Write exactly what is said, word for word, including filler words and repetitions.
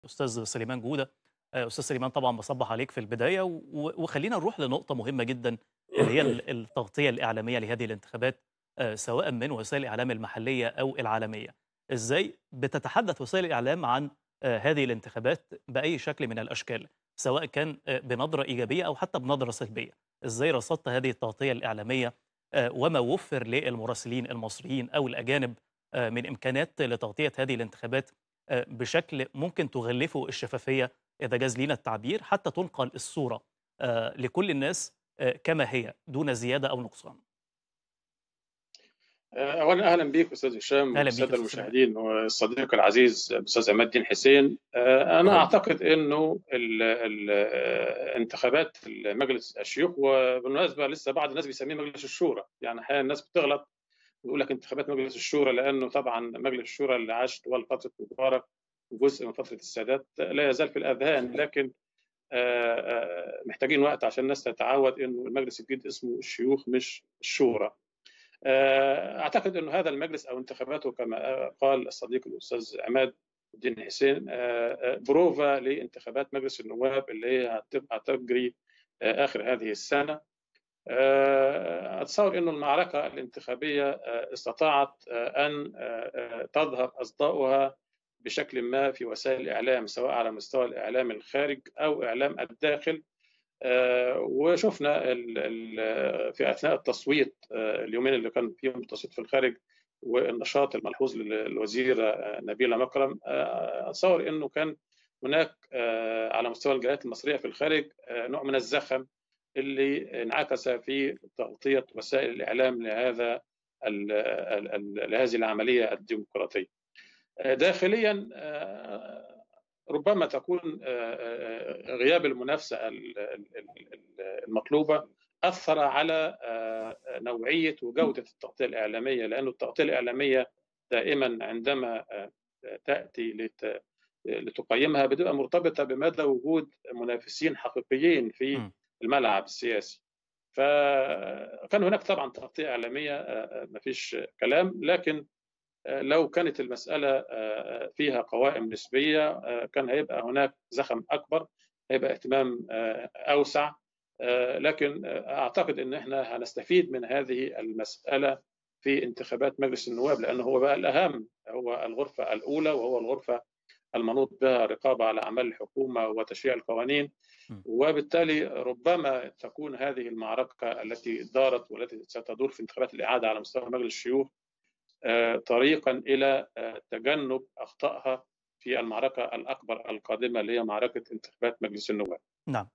أستاذ سليمان جودة. آآ أستاذ سليمان طبعًا باصبّح عليك في البداية، و وخلّينا نروح لنقطة مهمة جدًا اللي هي ال التغطية الإعلامية لهذه الانتخابات، آآ سواء من وسائل الإعلام المحلية أو العالمية. إزاي بتتحدث وسائل الإعلام عن آآ هذه الانتخابات بأي شكل من الأشكال، سواء كان آآ بنظرة إيجابية أو حتى بنظرة سلبية؟ إزاي رصدت هذه التغطية الإعلامية آآ وما وُفِّر للمراسلين المصريين أو الأجانب آآ من إمكانات لتغطية هذه الانتخابات آآ بشكل ممكن تغلِّفه الشفافية إذا جاز لينا التعبير، حتى تُنقل الصورة آآ لكل الناس آآ كما هي دون زيادة أو نقصان؟ آآ أولًا أهلًا بيك أستاذ هشام أهلًا بيك يا والسادة أستاذ سليمان. المشاهدين والصديق العزيز الأستاذ عماد الدين حسين. آآ أنا أعتقد إنه ال ال انتخابات مجلس الشيوخ، وبالمناسبة لسه بعض الناس بيسميه مجلس الشورى، يعني أحيانًا الناس بتغلط ويقول لك انتخابات مجلس الشورى، لأنه طبعًا مجلس الشورى اللي عاش طوال فترة مبارك وجزء من فترة السادات لا يزال في الأذهان، لكن آآ آآ محتاجين وقت عشان الناس تتعود إنه المجلس الجديد اسمه الشيوخ مش الشورى. آآ أعتقد إنه هذا المجلس أو انتخاباته كما قال الصديق الأستاذ عماد الدين حسين آآ بروفة لانتخابات مجلس النواب اللي هي هتبقى تجري آآ آخر هذه السنة. آآ أتصور إنه المعركة الانتخابية آآ استطاعت آآ أن آآ تظهر أصداؤها بشكل ما في وسائل الإعلام، سواء على مستوى الإعلام الخارج أو إعلام الداخل. آآ وشُفنا ال ال في أثناء التصويت، آآ اليومين اللي كان فيهم التصويت في الخارج والنشاط الملحوظ لل للوزيرة نبيلة مكرم. آآ أتصوّر إنه كان هناك آآ على مستوى الجاليات المصرية في الخارج آآ نوع من الزخم اللي انعكس في تغطية وسائل الإعلام لهذا ال ال ال لهذه العملية الديمقراطية. آآ داخليًا آآ ربما تكون آآ غياب المنافسة ال ال ال المطلوبة أثّر على آآ نوعية وجودة التغطية الإعلامية، لأنه التغطية الإعلامية دائمًا عندما آآ تأتي لت لتقيّمها بتبقى مرتبطة بمدى وجود منافسين حقيقيين في إمم. الملعب السياسي. فكان هناك طبعًا تغطية إعلامية، آآ ما فيش كلام، لكن آآ لو كانت المسألة آآ فيها قوائم نسبية آآ كان هيبقى هناك زخم أكبر، هيبقى اهتمام آآ أوسع. آآ لكن أعتقد إن إحنا هنستفيد من هذه المسألة في انتخابات مجلس النواب، لأنه هو بقى الأهم، هو الغرفة الأولى وهو الغرفة المنوط بها الرقابة على أعمال الحكومة وتشريع القوانين. إمم. وبالتالي ربما تكون هذه المعركة التي دارت والتي ستدور في انتخابات الإعادة على مستوى مجلس الشيوخ آآ طريقًا إلى آآ تجنب أخطائها في المعركة الأكبر القادمة اللي هي معركة انتخابات مجلس النواب. نعم.